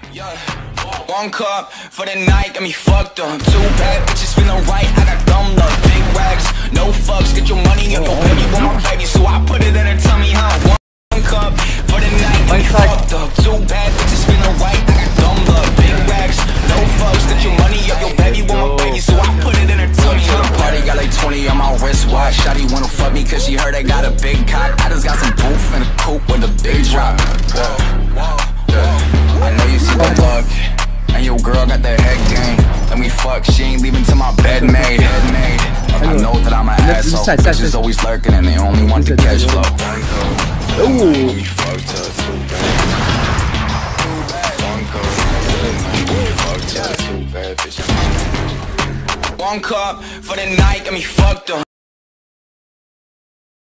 One cup for the night, got me fucked up. Two bad bitches feeling right, I got dumb luck. Big racks, no fucks, get your money up. Your baby want my baby, so I put it in her tummy, huh? One cup for the night, got me fucked up. Two bad bitches feeling right, I got dumb luck. Big racks, no fucks, get your money up. Your baby want my baby, so I put it in her tummy, huh? Party got like 20 on my wristwatch. Shawty wanna fuck me cause she heard I got a big cock. I just got some boof and a coupe with a big drop. I know you see the look, and your girl got that head game. Let me fuck, she ain't leaving till my bed made. I know that I'm an asshole, bitches always lurking and they only want the cash flow. One cup for the night, got me fucked up.